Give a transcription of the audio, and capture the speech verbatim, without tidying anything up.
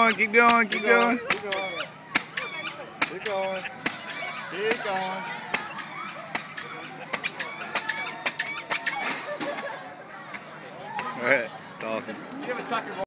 going, keep going, keep, keep going. going. Keep going. Keep going. Keep going. All right, it's awesome.